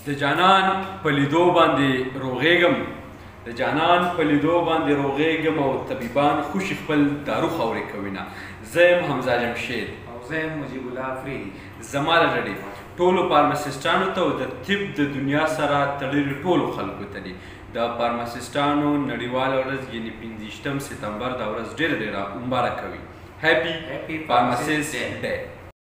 د جانان په لیدو باندې روغېږم د جانان په لیدو باندې روغېږم او طبیبان خوشي خپل دارو خاورې کوینه. زه یم حمزه جمشید او زه یم مجیب الله افریدي. زما له ډډې ټولو فارمسسټانو ته او د طب د دنیا سره تړلي ټولو خلکو ته دي د فارمسسټانو نړیواله ورځ یعنې 15 سپتمبر دا ورځ ډېره مبارکه وي. هیپي فارمسسټ ډے.